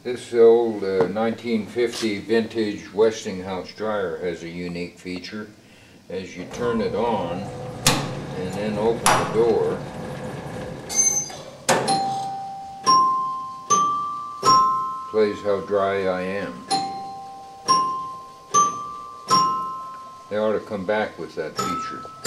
This old 1950 vintage Westinghouse dryer has a unique feature. As you turn it on and then open the door, plays how dry I am. They ought to come back with that feature.